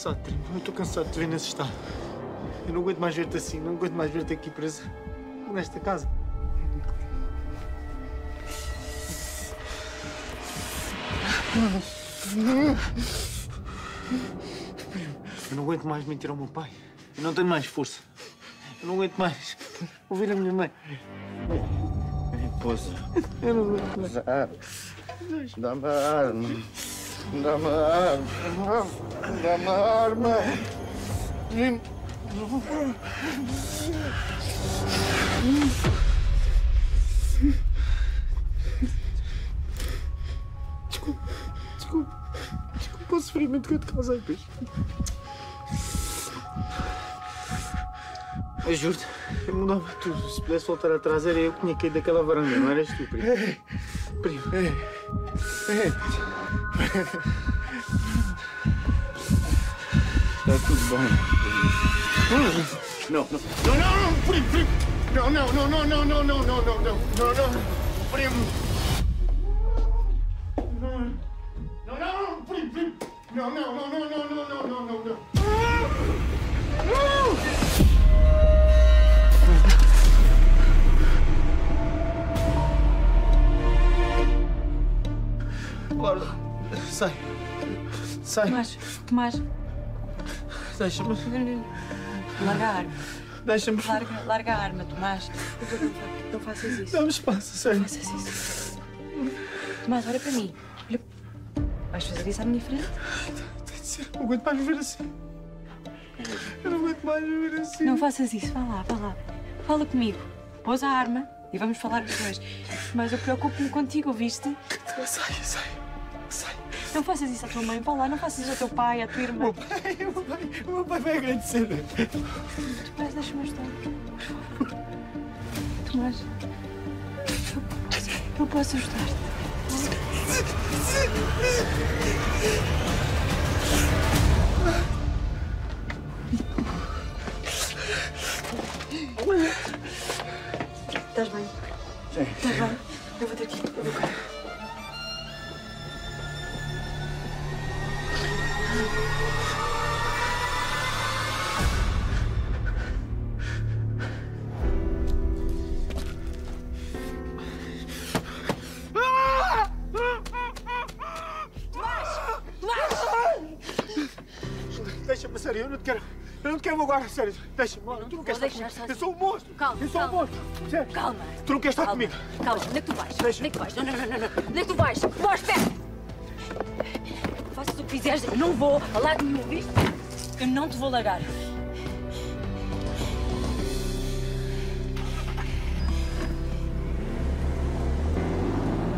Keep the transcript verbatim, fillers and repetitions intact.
cansado, primo. Eu estou cansado de te ver nesse estado. Eu não aguento mais ver-te assim. Não aguento mais ver-te aqui presa nesta casa. Eu não aguento mais mentir ao meu pai. Eu não tenho mais força. Eu não aguento mais ouvir a minha mãe. Esposa. Eu não aguento mais. Dá-me a arma. Dá-me a arma. Dá-me a arma. Desculpa. Desculpa. Desculpa o sofrimento que eu te causei, peixe. Eu juro-te, eu mudava tudo. Se pudesse voltar atrás, era eu que tinha caído daquela varanda, não eras tu, primo. Ei, Primo. Ei, ei. Está tudo bem. Não, não, não, não, não, primo, primo. Não, não, não, não, não, não, não, não, não, não, não, não, primo. Não, não, primo, primo. Não, não, não, não, não, não, não, não, não, não. Laura, sai. Sai. Tomás, Tomás. Deixa-me. Larga a arma. Deixa-me. Larga, larga a arma, Tomás. Não faças isso. Dá-me espaço, sério. Não faças isso. Tomás, olha para mim. Olha. Vais fazer isso à minha frente? Tem de ser. Não aguento mais viver assim. Eu não aguento mais viver assim. Não faças isso. Vá lá, vá lá. Fala comigo. Pôs a arma e vamos falar os dois. Mas eu preocupo-me contigo, ouviste? Sai, sai. Sai. Não faças isso à tua mãe. Vá lá, não faças isso ao teu pai, à tua irmã. O meu pai, o meu pai, o meu pai vai agradecer. Tomás, deixa-me ajudar. Por favor. Tomás. Eu, eu posso ajudar-te. Estás bem? Sim. Estás bem? Eu vou ter que ir. Eu vou cá. Deixa-me, sério, eu não te quero. Eu não te quero agora, sério. Deixa-me, Laura, tu não queres estar comigo. Eu sou um monstro. Calma, eu sou calma. um monstro. Sério. Calma. Tu não queres estar Calma. comigo. Calma, onde é que tu vais? Deixa. Onde é que tu vais? Não, não, não, não, não. Onde é que tu vais? Vós, espera! Faças o que fizeres, eu não vou. Larga-me, ouviste? Eu não te vou largar.